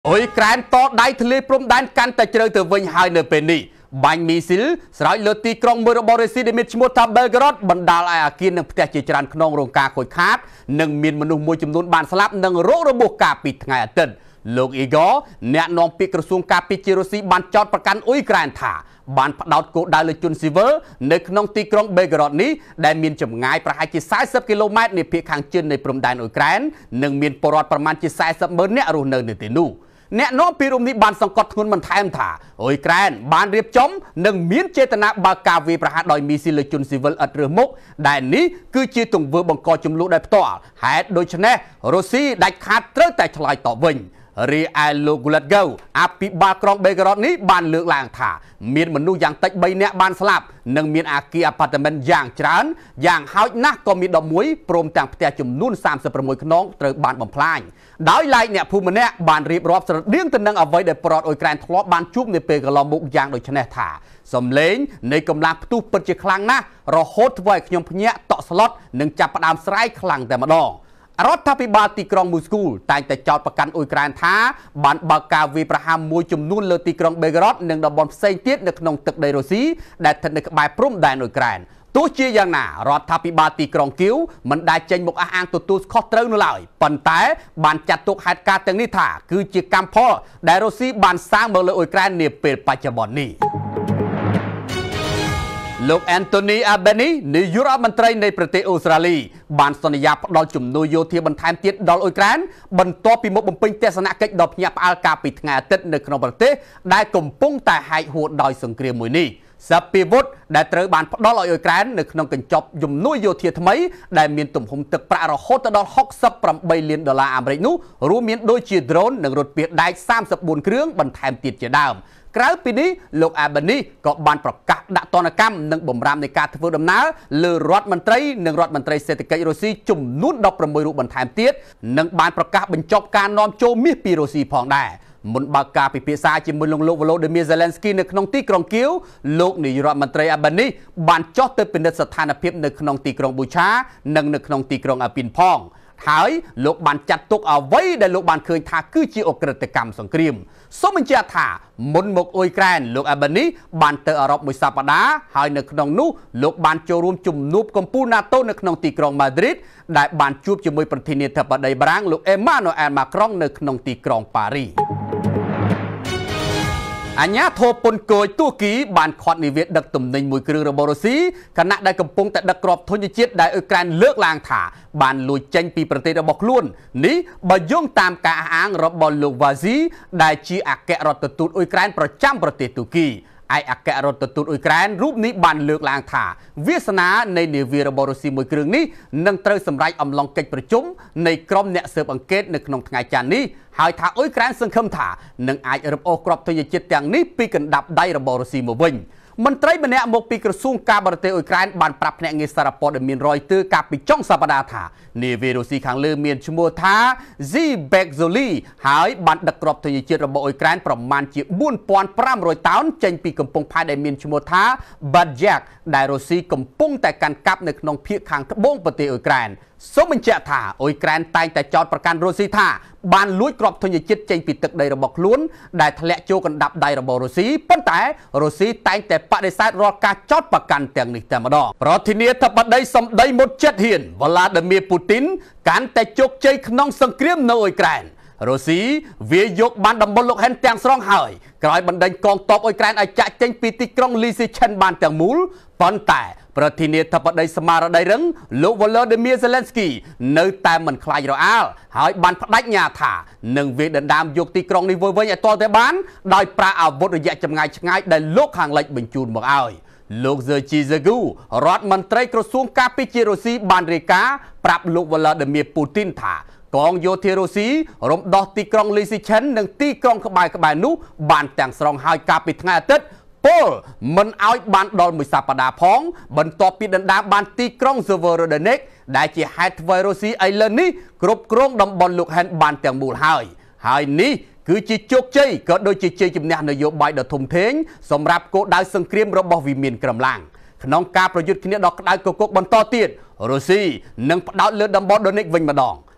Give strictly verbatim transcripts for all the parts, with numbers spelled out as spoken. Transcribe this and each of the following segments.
អូយក្រែនតដៃធ្លាយព្រំដែនកាន់តែជ្រៅទៅវិញហើយនៅពេលនេះបាញ់មីស៊ីលស្រោចលើទីក្រុងមួយរបស់រុស្ស៊ីដែលមានឈ្មោះថា Belgorod បណ្ដាលឲ្យអាគារនិងផ្ទះជាច្រើនក្នុងរោងការខូចខាតនិងមានមនុស្សមួយចំនួនបានស្លាប់និងរងរបួសកាលពីថ្ងៃអាទិត្យលោកអ៊ីហ្គរអ្នកនាំពាក្យក្រសួងការពារជាតិរុស្ស៊ីបានចោទប្រកាន់អ៊ុយក្រែនថាបានផ្ដោតគោលដៅលើជនស៊ីវិលនៅក្នុងទីក្រុង Belgorod នេះដែលមានចម្ងាយប្រហែលជា40គីឡូម៉ែត្រនៃភាគខាងជើងនៃព្រំដែនអ៊ុយក្រែននិងមានពលរដ្ឋប្រមាណជា40ម៉ឺននាក់រស់នៅនៅទីនោះអ្នកនាំពាក្យរំនេះបានសង្កត់ធ្ងន់បន្ថែមថាអ៊ុយក្រែនបានរៀបចំនិងមានចេតនាបើកការវាយប្រហារដោយមីស៊ីលលើជនស៊ីវិលឥតរើសមុខដែលនេះគឺជាទង្វើបង្កចំនួនដោយផ្ទាល់ហេតុដូច្នេះរុស្ស៊ីដាច់ខាតត្រូវតែឆ្លើយតបវិញរីឯលោក Gulagov អភិបាលក្រុង Belgorod នេះបានលើកឡើងថាមានមនុស្សយ៉ាងតិច3នាក់បានស្លាប់និងមានអាគារអាប៉ាតមិនយ៉ាងច្រើនយ៉ាងហោចណាស់ក៏មាន11ព្រមទាំងផ្ទះចំនួន36ខ្នងត្រូវបានបំផ្លាញដោយឡែកអ្នកភូមិម្នាក់បានរៀបរាប់ស្រដៀងទៅនឹងអ្វីដែលប្រវត្តិអ៊ុយក្រែនធ្លាប់បានជួបនាពេលកន្លងមកយ៉ាងដូចនេះថាសំឡេងនៃកម្លាំងផ្ទុះពិតជាខ្លាំងណាស់រហូតធ្វើឲ្យខ្ញុំភ្ញាក់តក់ស្លុតនិងចាប់ផ្ដើមស្រែកខ្លាំងតែម្ដងរដ្ឋាភិបាលទីក្រុងមូស្គូតែងតែចោទប្រកាន់អ៊ុយក្រែនថាបានបើកការវាយប្រហារមួយចំនួនលើទីក្រុង Belgorod និងតំបន់ផ្សេងទៀតនៅក្នុងទឹកដីរុស្ស៊ីដែលស្ថិតនៅក្បែរព្រំដែនអ៊ុយក្រែនទោះជាយ៉ាងណារដ្ឋាភិបាលទីក្រុងគៀវមិនដែលចេញមកអះអាងទទួលខុសត្រូវនោះឡើយប៉ុន្តែបានចាត់ទុកហេតុការណ៍ទាំងនេះថាគឺជាកម្មផលដែលរុស្ស៊ីបានសាងមកលើអ៊ុយក្រែននាពេលបច្ចុប្បន្ននេះលោក Anthony Albanese នាយករដ្ឋមន្ត្រីនៃប្រទេសអូស្ត្រាលីបានសន្យាផ្ដល់ជំនួយយោធាបន្ថែមទៀតដល់អ៊ុយក្រែនបន្ទាប់ពីមកបំពេញទស្សនកិច្ចដ៏ភ្ញាក់ផ្អើលកាលពីថ្ងៃអាទិត្យនៅក្នុងប្រទេសដែលកំពុងតែហែកហួរដោយសង្គ្រាមមួយនេះសព្វវុធដែលត្រូវបានផ្ដល់ឲ្យអ៊ុយក្រែននៅក្នុងកញ្ចប់ជំនួយយោធាថ្មីដែលមានទំហំទឹកប្រាក់រហូតដល់68លានដុល្លារអាមេរិកនោះរួមមានដូចជា drone និងរថពាសដែក34គ្រឿងបន្ថែមទៀតជាដើមក្រៅពីនេះលោក Albanese ក៏បានប្រកាសដាក់ទណ្ឌកម្មនិងបំរាមនៃការធ្វើដំណើរលើរដ្ឋមន្ត្រីនិងរដ្ឋមន្ត្រីសេដ្ឋកិច្ចរុស្ស៊ីចំនួន16រូបបន្ថែមទៀតនិងបានប្រកាសបញ្ចប់ការនាំចូលមាសពីរុស្ស៊ីផងដែរមុនបើកការពិភាក្សាជាមួយលោក Volodymyr Zelensky នៅក្នុងទីក្រុងគៀវលោកនាយរដ្ឋមន្ត្រី Albanese បានចុះទៅពិនិត្យស្ថានភាពនៅក្នុងទីក្រុង Bucha និងនៅក្នុងទីក្រុង Irpin ផងហើយលោកបានចាត់ទុកអ្វីដែលលោកបានឃើញថាគឺជាអក្រិតកម្មសង្គ្រាមសូមបញ្ជាក់ថាមុនមកអ៊ុយក្រែនលោក Albanese បានទៅអឺរ៉ុបមួយសប្តាហ៍ហើយនៅក្នុងនោះលោកបានចូលរួមជំនួបកំពូល NATO នៅក្នុងទីក្រុង Madrid ដែលបានជួបជាមួយប្រធានាធិបតីបារាំងលោក Emmanuel Macron នៅក្នុងទីក្រុងប៉ារីសអាញាធរពន្ធគយទួរគីបានខាត់នាវាដឹកទំនិញមួយគ្រឿងរបស់រុស្ស៊ីខណៈដែលកំពុងតែដឹកគ្រាប់ធញ្ញជាតិដែលអ៊ុយក្រែនលើកឡើងថាបានលួចចេញពីប្រទេសរបស់ខ្លួននេះបើយោងតាមការអះអាងរបស់លោក Vazi ដែលជាអគ្គរដ្ឋទូតអ៊ុយក្រែនប្រចាំប្រទេសទួរគីឯអគ្គរដ្ឋទូតអ៊ុយក្រែនរូបនេះបានលើកឡើងថាវាសនានៃនាវារបស់រុស្ស៊ីមួយគ្រឿងនេះនឹងត្រូវសម្រេចអំឡុងកិច្ចប្រជុំនៃក្រុមអ្នកស៊ើបអង្កេតនៅក្នុងថ្ងៃច័ន្ទនេះហើយថាអ៊ុយក្រែនសង្ឃឹមថានឹងអាចរឹបអូសគ្រាប់ធញ្ញជាតិទាំងនេះពីកណ្ដាប់ដៃរបស់រុស្ស៊ីមកវិញមន្ត្រីម្នាក់មកពីក្រសួងការបរទេសអ៊ុយក្រែនបានប្រាប់ភ្នាក់ងារសារព័ត៌មាន Reuters កាលពីចុងសប្តាហ៍ថានាវារុស្ស៊ីខាងលើមានឈ្មោះថា Zbekzoli ហើយបានដឹកគ្រាប់ធញ្ញជាតិរបស់អ៊ុយក្រែនប្រមាណជា4500តោនចេញពីកំពង់ផែដែលមានឈ្មោះថា Badjak ដែលរុស្ស៊ីកំពុងតែកាន់កាប់នៅក្នុងភាគខាងត្បូងប្រទេសអ៊ុយក្រែនសូមបញ្ជាក់ថាអ៊ុយក្រែនតែងតែចោទប្រកាន់រុស្ស៊ីថាបានលួចគ្រាប់ធញ្ញជាតិចេញពីទឹកដីរបស់ខ្លួនដែលធ្លាក់ចូលកណ្ដាប់ដៃរបស់រុស្ស៊ីប៉ុន្តែរុស្ស៊ីតែងតែបដិសេធរាល់ការចោទប្រកាន់ទាំងនេះតែម្ដងប្រធានាធិបតីសម្ដីមុតចិត្តហ៊ាន Vladimir Putin កាន់តែជោគជ័យក្នុងសង្គ្រាមនៅអ៊ុយក្រែនរុស្ស៊ីវាយកបានតំបន់លោកហេនទាំងស្រុងហើយក្រោយបណ្ដេញកងទ័ពអ៊ុយក្រែនឲ្យចាក់ចេញពីទីក្រុង Lysychansk បានទាំងមូលប៉ុន្តែប្រធានាធិបតីស្មារតីរឹងលោក Volodymyr Zelensky នៅតែមិនខ្លាចរអាលហើយបានបដិញ្ញាថានឹងវាយដណ្ដើមយកទីក្រុងនេះវិញឲ្យទាល់តែបានដោយប្រើអាវុធរយៈចម្ងាយឆ្ងាយដែលលោកខាងលិចបញ្ជូនមកឲ្យលោក Sergei Shoigu រដ្ឋមន្ត្រីក្រសួងការពារជាតិរុស្ស៊ីបានរាយការណ៍ប្រាប់លោក Vladimir Putin ថាកងយោធារុស្ស៊ីរំដោះទីក្រុង Lysychansk និងទីក្រុងក្បែរក្បែរនោះបានទាំងស្រុងហើយកាលពីថ្ងៃអាទិត្យពលមិនឲ្យបានដល់មួយសប្តាហ៍ផងបន្ទាប់ពីដណ្ដើមបានទីក្រុង Severodonetsk ដែលជាហេតុធ្វើរុស្ស៊ីឥឡូវនេះគ្រប់គ្រងតំបន់លោកហេនបានទាំងមូលហើយហើយនេះគឺជាជោគជ័យក៏ដូចជាជ័យជំនះនយោបាយដ៏ធំធេងសម្រាប់គោលដៅសង្គ្រាមរបស់វិមានក្រំឡាំងក្នុងការប្រយុទ្ធគ្នាដ៏ក្តៅគគុកបន្តទៀតរុស្ស៊ីនឹងផ្ដោតលើតំបន់ Donetsk វិញម្ដង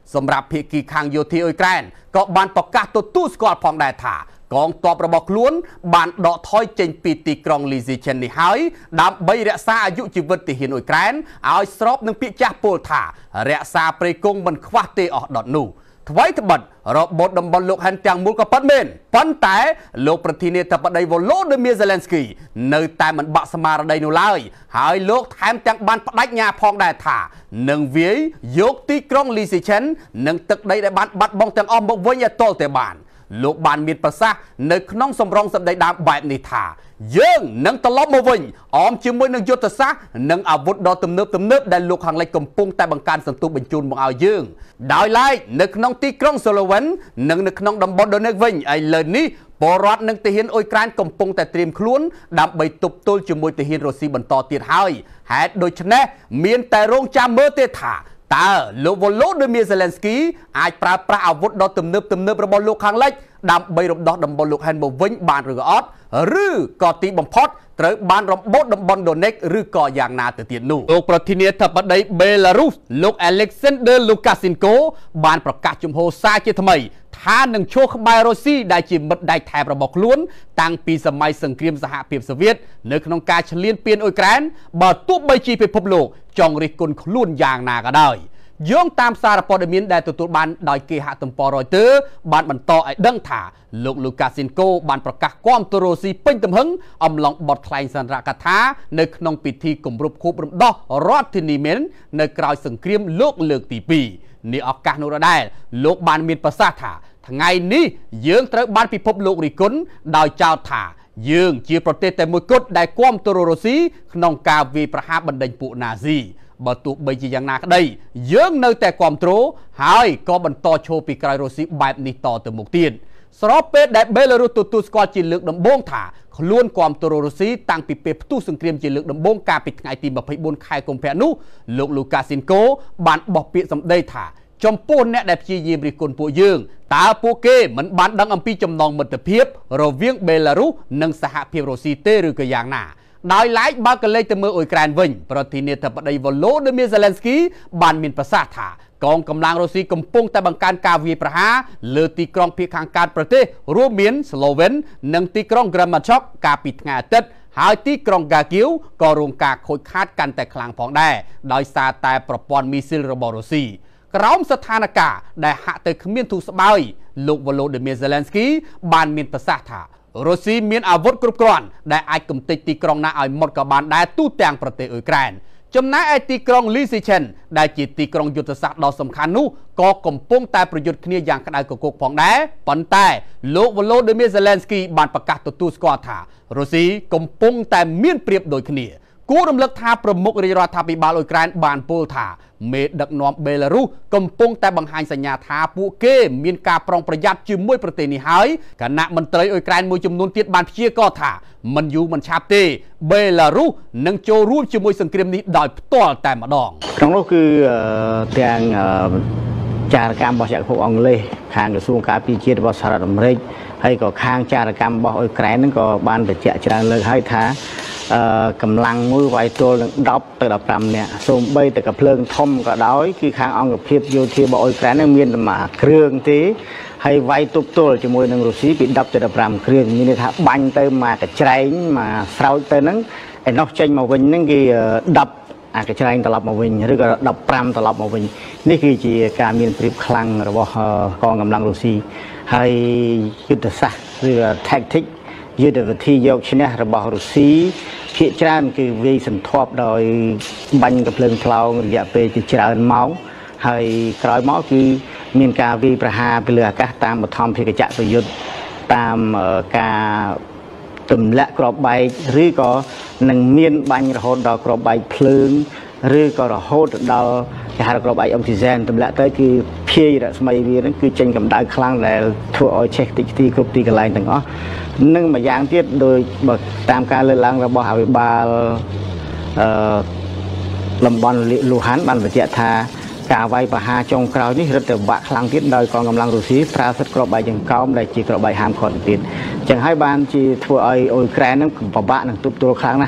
សម្រាប់ភាគីខាងយោធាអ៊ុយក្រែនក៏បានប្រកាសទទួលស្គាល់ផងដែរថាកងទ័ពរបស់ខ្លួនបានដកថយចេញពីទីក្រុងលីស៊ីឆិននេះហើយដើម្បីរក្សាអាយុជីវិតទាហានអ៊ុយក្រែនឲ្យស្របនឹងពាក្យចាស់ពោលថារក្សាព្រៃគុងមិនខ្វះទេអស់ដុតនោះថ្មីត្បិតរបបតំបន់លោកហែនទាំងមូលក៏ប៉ិតមែនប៉ុន្តែលោកប្រធានាធិបតីវ៉ូឡូឌឺមៀហ្សេឡែនស្គីនៅតែមិនបាក់ស្មារតីនោះឡើយហើយលោកថែមទាំងបានបដិញ្ញាផងដែរថានឹងវាយយកទីក្រុងលីស៊ីឆិននិងទឹកដីដែលបានបាត់បង់ទាំងអស់មកវិញឲ្យទាល់តែបានលោកបានមានប្រសាសន៍នៅក្នុងសម្រងសម្ដីដើមបែបនេះថាយើងនឹងត្រឡប់មកវិញអមជាមួយនឹងយុទ្ធសាស្ត្រនិងអាវុធដ៏ទំនើបទំនើបដែលលោកខាងលិចកំពុងតែបង្កើនសន្ទុះបញ្ជូនមកឲ្យយើងដោយឡែកនៅក្នុងទីក្រុងសូឡូវិននិងនៅក្នុងតំបន់ដូនេកវិញឥឡូវនេះពលរដ្ឋនិងទាហានអ៊ុយក្រែនកំពុងតែត្រៀមខ្លួនដើម្បីទប់ទល់ជាមួយទាហានរុស្ស៊ីបន្តទៀតហើយហេតុដូច្នេះមានតែរងចាំមើលទេថាតើលោកវ៉ូឡូឌឺមៀហ្សេឡែនស្គីអាចប្រើប្រាស់អាវុធដ៏ទំនើបទំនើបរបស់លោកខាងលិចដើម្បីរំដោះតំបន់លោកហែនមកវិញបានឬក៏អត់ឬក៏ទីបំផុតត្រូវបានរំបូតតំបន់ដូនេកឬក៏យ៉ាងណាទៅទៀតនោះលោកប្រធានាធិបតីបេឡារុសលោក Alexander Lukashenko បានប្រកាសជំហរសារជាថ្មីថានឹងឈរក្បែររុស្ស៊ីដែលជាមិត្តដៃថែបរបស់ខ្លួនតាំងពីសម័យសង្គ្រាមសហភាពសូវៀតនៅក្នុងការឈ្លានពានអ៊ុយក្រែនបើទោះបីជាពិភពលោកចង់រិះគន់ខ្លួនយ៉ាងណាក៏ដោយយោងតាមសារព័ត៌មានដែលទទួលបានដោយគេហទំព័រ Reuters បានបន្តឲ្យដឹងថាលោក Lukashenko បានប្រកាសគាំទ្ររុស្ស៊ីពេញទំហឹងអំឡុងបទថ្លែងសន្និកថានៅក្នុងពិធីគម្រប់ខួបរំដោះរដ្ឋធានីមេននៅក្រោយសង្គ្រាមលោកលើកទីពីរនេះឱកាសនោះដែរលោកបានមានប្រសាសន៍ថាថ្ងៃនេះយើងត្រូវបានពិភពលោករិះគន់ដោយចោទថាយើងជាប្រទេសតែមួយគត់ដែលគាំទ្ររុស្ស៊ីក្នុងការវាយប្រហារបណ្ដេញពួកណាស៊ីបើទោះបីជាយ៉ាងណាក្តីយើងនៅតែគាំទ្រហើយក៏បន្តឈរពីក្រោយរុស្ស៊ីបែបនេះតទៅមុខទៀតស្របពេលដែលបេឡារុសទទួលស្គាល់ជាលើកដំបូងថាខ្លួនគាំទ្ររុស្ស៊ីតាំងពីពេលផ្ទុះសង្គ្រាមជាលើកដំបូងកាលពីថ្ងៃទីម្ភៃបួនខែកុម្ភៈនោះលោក Lukashenko បានបោះពាក្យសម្ដីថាចំពោះអ្នកដែលព្យាយាមរិះគន់ពួកយើងតើពួកគេមិនបានដឹងអំពីចំណងមិត្តភាពរវាងបេឡារុសនិងសហភាពរុស្ស៊ីទេឬក៏យ៉ាងណាដោយឡែកបើកលេចទៅមើលអ៊ុយក្រែនវិញប្រធានាធិបតីវ៉ូឡូឌឺមៀហ្សេឡែនស្គីបានមានប្រសាសន៍ថាកងកម្លាំងរុស្ស៊ីកំពុងតែបង្កើនការវាយប្រហារលើទីក្រុងភាគខាងកើតប្រទេសរួមមានស្លូវិននិងទីក្រុងក្រាម៉ាឆុកកាលពីថ្ងៃអាទិត្យហើយទីក្រុងហ្គាគៀវក៏រងការខូចខាតកាន់តែខ្លាំងផងដែរដោយសារតែប្រព័ន្ធមីស៊ីលរបស់រុស្ស៊ីក្រោមស្ថានភាពដែលហាក់ទៅគ្មានទូស្បើយលោកវ៉ូឡូឌឺមៀហ្សេឡែនស្គីបានមានប្រសាសន៍ថារុស្ស៊ីមានអាវុធគ្រប់គ្រាន់ដែលអាចកំទេចទីក្រុងណាឲ្យមុតក៏បានដែរទូទាំងប្រទេសអ៊ុយក្រែនចំណែកឯទីក្រុងលីស៊ីឆិនដែលជាទីក្រុងយុទ្ធសាស្ត្រដ៏សំខាន់នោះក៏កំពុងតែប្រយុទ្ធគ្នាយ៉ាងក្តៅគគុកផងដែរប៉ុន្តែលោកវ៉ូឡូឌឺមៀហ្សេឡែនស្គីបានប្រកាសទទួលស្គាល់ថារុស្ស៊ីកំពុងតែមានប្រៀបដូចគ្នាគួររំលឹកថាប្រមុខរាជរដ្ឋាភិបាលអ៊ុយក្រែនបានពោលថាមេដឹកនាំបេឡារុសកំពុងតែបង្ហាញសញ្ញាថាពួកគេមានការប្រុងប្រយ័ត្នជាមួយប្រទេសនេះហើយគណៈមន្ត្រីអ៊ុយក្រែនមួយចំនួនទៀតបានព្យាករណ៍ថាមិនយូរមិនឆាប់ទេបេឡារុសនឹងចូលរួមជាមួយសង្គ្រាមនេះដោយផ្ទាល់តែម្ដងក្នុងនោះគឺទាំងចារកម្មរបស់ចក្រភពអង់គ្លេសខាងក្រសួងការពារជាតិរបស់សហរដ្ឋអាមេរិកហើយក៏ខាងចារកម្មរបស់អ៊ុយក្រែនហ្នឹងក៏បានបញ្ជាក់ច្រើនលើកហើយថាកម្លាំងមួយវាយទល់នឹងដប់ទៅដល់ប្រាំនាក់សូម្បីតែកាភ្លើងធំក៏ដោយគឺខាងអង្គភាពយោធារបស់អ៊ុយក្រែនមានតែមួយគ្រឿងទេហើយវាយទប់ទល់ជាមួយនឹងរុស្ស៊ីពីដប់ទៅដល់ប្រាំគ្រឿងមានន័យថាបាញ់ទៅមកកច្រែងមកស្រោចទៅហ្នឹងឯនោះចេញមកវិញហ្នឹងគេដប់អាកច្រែងត្រឡប់មកវិញឬក៏ដប់ប្រាំត្រឡប់មកវិញនេះគឺជាការមានប្រៀបខ្លាំងរបស់កងកម្លាំងរុស្ស៊ីហើយយុទ្ធសាស្ត្រឬ tactic យុទ្ធវិធីយកឈ្នះរបស់រុស្ស៊ីភាគច្រើនគឺវាយសន្ធាប់ដោយបាញ់កាភ្លើងថ្លោងរយៈពេលជាច្រើនម៉ោងហើយក្រោយមកគឺមានការវាយប្រហារពីលើអាកាសតាមបឋមភាគចក្រប្រយុទ្ធតាមការទម្លាក់គ្រាប់បែកឬក៏នឹងមានបាញ់រហូតដល់គ្រាប់បែកភ្លើងឬក៏រហូតដល់គេហៅគ្រាប់បែកអុកស៊ីហ្សែនទម្លាក់ទៅគឺភាយរស្មីវានឹងគឺចេញកម្ដៅខ្លាំងដែលធ្វើឲ្យឆេះតិចទីគ្រប់ទីកន្លែងទាំងអស់និងមួយយ៉ាងទៀតដោយបើតាមការលើកឡើងរបស់អភិបាលអឺតំបន់លូហានបានបញ្ជាក់ថាការវាយប្រហារចុងក្រោយនេះរឹតតែបាក់ខ្លាំងទៀតដោយកងកម្លាំងរុស្ស៊ីប្រើសិទ្ធិគ្រាប់បែកចង្កោមដែលជាគ្រាប់បែកហាមឃាត់ទៀតអញ្ចឹងហើយបានជាធ្វើឲ្យអ៊ុយក្រែននឹងពិបាកនឹងទប់ទល់ខ្លាំងណាស់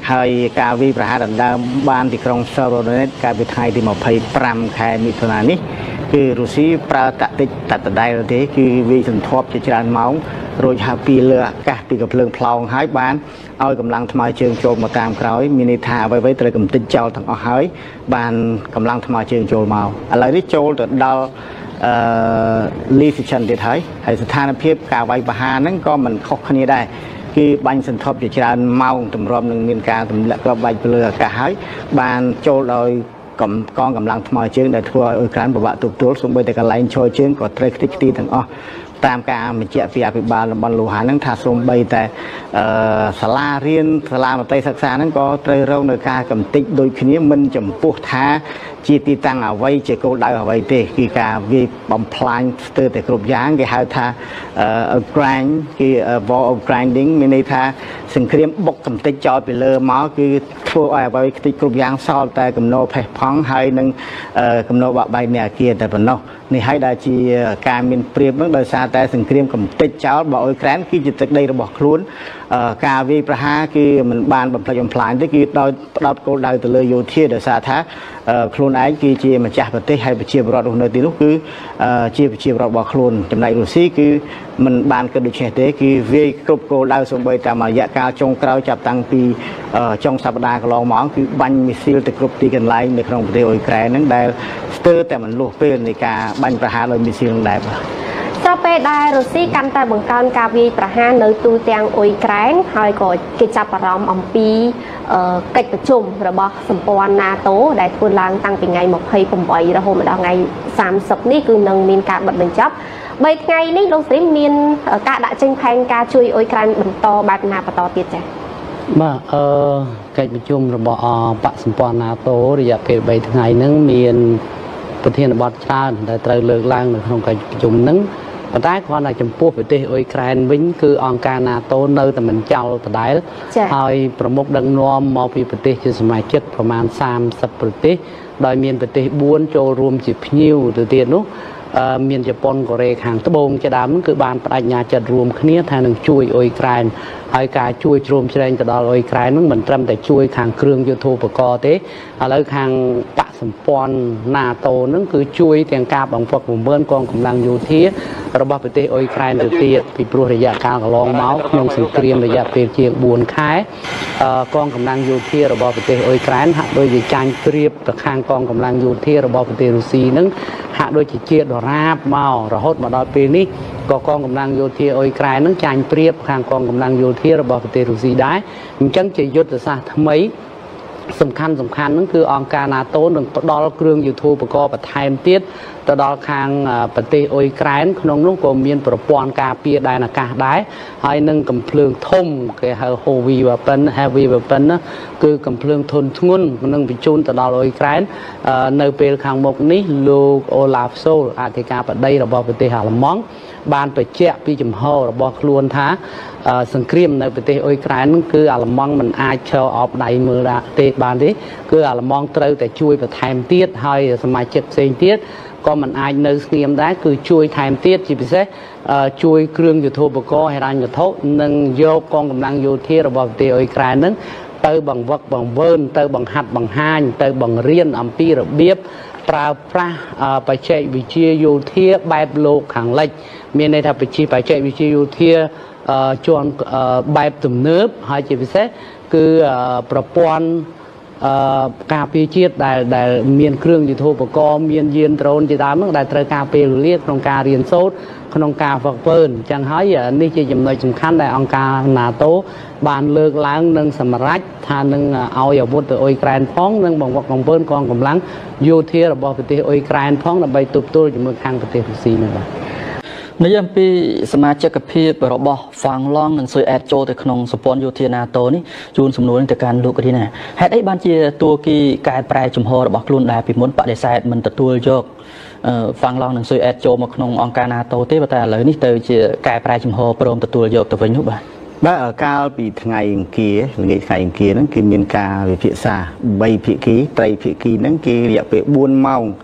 ហើយការវិប្រហារដណ្ដើមបានទីក្រុងសេវរ៉ូណេតកាលពីថ្ងៃទី25ខែមិថុនានេះគឺរុស្ស៊ីប្រើតាក់ទិកតតដែលទេគឺវាសន្ធាប់ជាច្រើនម៉ោងរួចហើយពីលើអាកាសពីកំភ្លើងផ្លោងហើយបានឲ្យកម្លាំងថ្មើរជើងចូលមកតាមក្រោយមានន័យថាអ្វីៗត្រូវកំទេចចោលទាំងអស់ហើយបានកម្លាំងថ្មើរជើងចូលមកឥឡូវនេះចូលទៅដល់អឺលីស៊ីឆាន់ទៀតហើយហើយស្ថានភាពការវាយប្រហារហ្នឹងក៏មិនខុសគ្នាដែរគឺបាញ់សន្ធាប់ជាច្រើនម៉ោងទម្រាំនឹងមានការទម្លាក់គ្រាប់បែកពីលើអាកាសហើយបានចូលដោយកងកម្លាំងថ្មើរជើងដែលធ្វើឲ្យអ៊ុយក្រែនពិបាកទប់ទល់សូម្បីតែកន្លែងឈរជើងក៏ត្រូវខ្ទេចខ្ទីទាំងអស់តាមការបញ្ជាក់ពីអភិបាលតំបន់លូហានហ្នឹងថាសូម្បីតែអឺសាលារៀនសាលាមត្តេយសិក្សាហ្នឹងក៏ត្រូវរងនៅការកំទេចដូចគ្នាមិនចំពោះថាជាទីតាំងអ្វីជាគោលដៅអ្វីទេគឺការវាបំផ្លាញស្ទើរតែគ្រប់យ៉ាងគេហៅថាអ៊ុយក្រែនគឺ war of grinding មានន័យថាសង្គ្រាមបុកកំទេចចោលពីលើមកគឺធ្វើឲ្យអ្វីខ្ទេចគ្រប់យ៉ាងសល់តែគំនរផេះផង់ហើយនឹងគំនរបាក់បែកនៃអាគារតែប៉ុណ្ណោះនេះហើយដែលជាការមានព្រៀបនឹងដោយសារតែសង្គ្រាមកំទេចចោលរបស់អ៊ុយក្រែនគឺជាទឹកដីរបស់ខ្លួនការវាយប្រហារគឺមិនបានបំផ្លិចបំផ្លាញទេគឺដោយផ្ដោតគោលដៅទៅលើយោធាដោយសារថាខ្លួនឯងគឺជាម្ចាស់ប្រទេសហើយប្រជាពលរដ្ឋរស់នៅទីនោះគឺជាប្រជាពលរដ្ឋរបស់ខ្លួនចំណែករុស្ស៊ីគឺមិនបានគិតដូច្នេះទេគឺវាយគ្រប់គោលដៅសូម្បីតែរយៈកាលចុងក្រោយចាប់តាំងពីចុងសប្តាហ៍កន្លងមកគឺបាញ់មីស៊ីលទៅគ្រប់ទីកន្លែងនៅក្នុងប្រទេសអ៊ុយក្រែនហ្នឹងដែលស្ទើរតែមិនលុះពេលនៃការបាញ់ប្រហារដោយមីស៊ីលនឹងដែរបាទស្របពេលដែលរុស្ស៊ីកាន់តែបង្កើនការវាយប្រហារនៅទូទាំងអ៊ុយក្រែនហើយក៏គេចាប់អារម្មណ៍អំពីកិច្ចប្រជុំរបស់សម្ព័ន្ធ NATO ដែលធ្វើឡើងតាំងពីថ្ងៃ28រហូតមកដល់ថ្ងៃ30នេះគឺនឹងមានការបិទបញ្ចប់បីថ្ងៃនេះលោកស្រីមានការដាក់ចេញផែនការជួយអ៊ុយក្រែនបន្តបែបណាបន្តទៀតចា៎បាទអឺកិច្ចប្រជុំរបស់បកសម្ព័ន្ធ NATO រយៈពេលបីថ្ងៃហ្នឹងមានប្រធានបទច្រើនដែលត្រូវលើកឡើងនៅក្នុងកិច្ចប្រជុំហ្នឹងប៉ុន្តែគ្រាន់តែចំពោះប្រទេសអ៊ុយក្រែនវិញគឺអង្គការ NATO នៅតែមិនចោលដដែលហើយប្រមុខដឹកនាំមកពីប្រទេសជាសមាជិកប្រមាណសាមសិបប្រទេសដោយមានប្រទេសបួនចូលរួមជាភ្ញៀវទៅទៀតនោះមានជប៉ុនកូរ៉េខាងត្បូងជាដើមគឺបានបដិញ្ញាចិត្តរួមគ្នាថានឹងជួយអ៊ុយក្រែនហើយការជួយជ្រោមជ្រែងទៅដល់អ៊ុយក្រែននឹងមិនត្រឹមតែជួយខាងគ្រឿងយុទ្ធោបករណ៍ទេឥឡូវខាងបកសម្ព័ន្ធ NATO នឹងគឺជួយទាំងការបង្វឹកបង្កើនកងកម្លាំងយោធារបស់ប្រទេសអ៊ុយក្រែនទៅទៀតពីព្រោះរយៈកាលកន្លងមកក្នុងសង្គ្រាមរយៈពេលជាងបួនខែកងកម្លាំងយោធារបស់ប្រទេសអ៊ុយក្រែនហាក់ដូចជាចាញ់ព្រៀបទៅខាងកងកម្លាំងយោធារបស់ប្រទេសរុស្ស៊ីនឹងហាក់ដូចជាជាដរាបមករហូតមកដល់ពេលនេះក៏កងកម្លាំងយោធាអ៊ុយក្រែននឹងចាញ់ព្រៀបខាងកងកម្លាំងយោធារបស់ប្រទេសរុស្ស៊ីដែរអញ្ចឹងជាយុទ្ធសាស្ត្រថ្មីសំខាន់សំខាន់ហ្នឹងគឺអង្គការ NATO នឹងផ្ដល់គ្រឿងយុទ្ធោបករណ៍បន្ថែមទៀតទៅដល់ខាងប្រទេសអ៊ុយក្រែនក្នុងនោះក៏មានប្រព័ន្ធការពារដែនអាកាសដែរហើយនឹងកំភ្លើងធំគេហៅ heavy weapon heavy weapon ណាគឺកំភ្លើងធន់ធ្ងន់នឹងបញ្ជូនទៅដល់អ៊ុយក្រែននៅពេលខាងមុខនេះលោកអូឡាហ្វសូលអធិការបតីរបស់ប្រទេសអាល្លឺម៉ង់បានបញ្ជាក់ពីចំហរបស់ខ្លួនថាសង្គ្រាមនៅប្រទេសអ៊ុយក្រែនគឺអាល្លឺម៉ង់មិនអាចឈរអបដៃមើលទេបានទេគឺអាល្លឺម៉ង់ត្រូវតែជួយបន្ថែមទៀតហើយសមាជិកផ្សេងទៀតក៏មិនអាចនៅស្ងៀមដែរគឺជួយថែមទៀតជាពិសេសជួយគ្រឿងយុទ្ធោបករណ៍ហិរញ្ញវត្ថុនិងយកកងកម្លាំងយោធារបស់ប្រទេសអ៊ុយក្រែននឹងទៅបង្វឹកបង្វើនទៅបង្ហាត់បង្ហាញទៅបង្រៀនអំពីរបៀបប្រើប្រាស់បច្ចេកវិទ្យាយោធាបែបលោកខាងលិចមានន័យថាបច្ចេកបច្ចេកវិទ្យាយោធាជាន់បែបទំនើបហើយជាពិសេសគឺប្រព័ន្ធការពារជាតិដែលដែលមានគ្រឿងយុទ្ធោបករណ៍មានយានដ្រូនជាដើមហ្នឹងដែលត្រូវការពេលវេលាក្នុងការរៀនសូត្រក្នុងការហ្វឹកហ្វឺនអញ្ចឹងហើយនេះជាចំណុចសំខាន់ដែលអង្គការ NATO បានលើកឡើងនិងសម្រេចថានឹងឲ្យអាវុធទៅអ៊ុយក្រែនផងនិងបង្វឹកបង្វើនកងកម្លាំងយោធារបស់ប្រទេសអ៊ុយក្រែនផងដើម្បីទប់ទល់ជាមួយខាងប្រទេសរុស្ស៊ីនោះបាទនិយាយអំពីសមាជិកភាពរបស់ហ្វាំងឡង់និងស៊ុយអែតចូលទៅក្នុងសម្ព័ន្ធយោធា NATO នេះជួនសំណួរនេះទៅកាន់លោករីណាហេតុអីបានជាតួគីកែប្រែជំហររបស់ខ្លួនដែរពីមុនបដិសេធមិនទទួលយកហ្វាំងឡង់និងស៊ុយអែតចូលមកក្នុងអង្គការ NATO ទេតែឥឡូវនេះទៅជាកែប្រែជំហរព្រមទទួលយកទៅវិញនោះបាទបាទកាលពីថ្ងៃអង្គារល្ងាចថ្ងៃអង្គារហ្នឹងគឺមានការវិភាសាបីភាគីត្រីភាគីហ្នឹងគេរយៈពេលបួនម៉ោង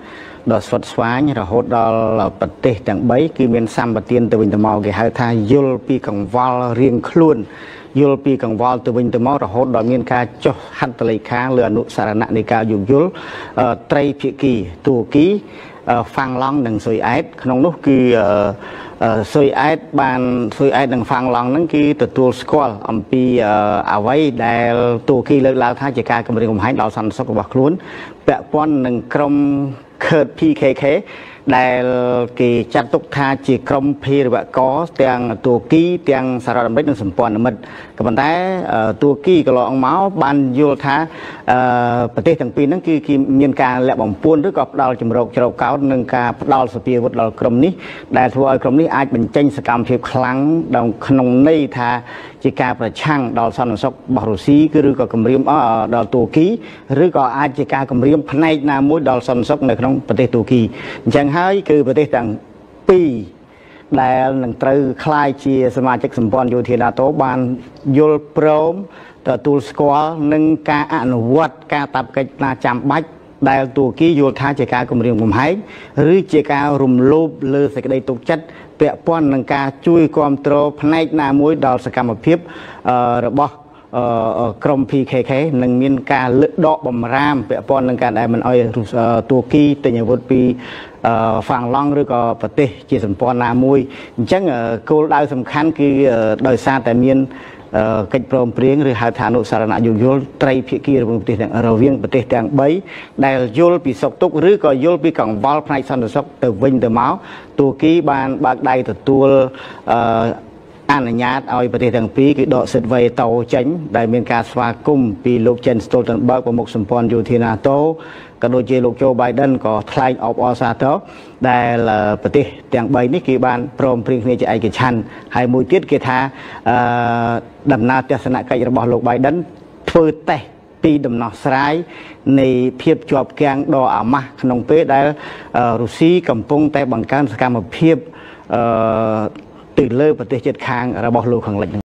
ដល់ស្វិតស្វាញរហូតដល់ប្រទេសទាំងបីគឺមានសម្បទានទៅវិញទៅមកគេហៅថាយល់ពីកង្វល់រៀងខ្លួនយល់ពីកង្វល់ទៅវិញទៅមករហូតដល់មានការចុះហត្ថលេខាលើអនុសារណៈនៃការយោគយល់ត្រីភាគីទួរគីហ្វាំងឡង់និងស៊ុយអែតក្នុងនោះគឺស៊ុយអែតបានស៊ុយអែតនិងហ្វាំងឡង់ហ្នឹងគឺទទួលស្គាល់អំពីអ្វីដែលទួរគីលើកឡើងថាជាការគម្រាមកំហែងដល់សន្តិសុខរបស់ខ្លួនពាក់ព័ន្ធនឹងក្រុម Kurd พี เค เค ដែលគេចាត់ទុកថាជាក្រុមភេរវករទាំងទួរគីទាំងសហរដ្ឋអាមេរិកនិងសម្ព័ន្ធមិត្តក៏ប៉ុន្តែទួរគីកន្លងមកបានយល់ថាប្រទេសទាំងពីរហ្នឹងគឺគេមានការលាក់បំពួនឬក៏ផ្ដាល់ជំរកជ្រកកោននឹងការផ្ដាល់សភាវុធដល់ក្រុមនេះដែលធ្វើឲ្យក្រុមនេះអាចបញ្ចេញសកម្មភាពខ្លាំងក្នុងន័យថាជាការប្រឆាំងដល់សន្តិសុខរបស់រុស្ស៊ីគឺឬក៏គម្រាមដល់ទួរគីឬក៏អាចជាការគម្រាមផ្នែកណាមួយដល់សន្តិសុខនៅក្នុងប្រទេសទួរគីអញ្ចឹងហើយគឺប្រទេសទាំងពីរដែលនឹងត្រូវคล้ายជាសមាជិកសម្ព័ន្ធយោធា NATO បានយល់ព្រមទទួលស្គាល់នឹងការអនុវត្តការតាប់កិច្ចណាចាំបាច់ដែលទួរគីយល់ថាជាការគម្រាមកំហែងឬជាការរំលោភលើសេចក្តីទុកចិត្តពាក់ព័ន្ធនឹងការជួយគ្រប់គ្រងផ្នែកណាមួយដល់សកម្មភាពរបស់ក្រុម พี เค เค នឹងមានការលើកដកបំរាមពាក់ព័ន្ធនឹងការដែលមិនអោយទួរគីទិញអាវុធពីហ្វាំងឡង់ឬក៏ប្រទេសជាសម្ព័ន្ធណាមួយអញ្ចឹងគោលដៅសំខាន់គឺដោយសារតែមានកិច្ចព្រមព្រៀងឬហៅថាអនុសារណៈយោគយល់ត្រីភាគីរវាងប្រទេសទាំងរវាងប្រទេសទាំងបីដែលយល់ពីសុខទុក្ខឬក៏យល់ពីកង្វល់ផ្នែកសន្តិសុខទៅវិញទៅមកទួរគីបានបើកដៃទទួលអនុញ្ញាតឲ្យប្រទេសទាំងពីរគឺដកសិទ្ធិវេតូចេញដែលមានការស្វាគមន៍ពីលោក Jens Stoltenberg ប្រមុខសម្ព័ន្ធយោធា NATO ក៏ដូចជាលោក Joe Biden ក៏ថ្លែងអបអរសាទរដែលប្រទេសទាំងបីនេះគេបានព្រមព្រៀងគ្នាជាឯកច្ឆន្ទហើយមួយទៀតគេថាដំណើរទស្សនកិច្ចរបស់លោក Biden ធ្វើតេស្តពីដំណោះស្រាយនៃភាពជាប់គាំងដ៏អាម៉ាស់ក្នុងពេលដែលរុស្ស៊ីកំពុងតែបង្កើនសកម្មភាពអឺទៅលើប្រទេសជិតខាងរបស់លោកខាងលិច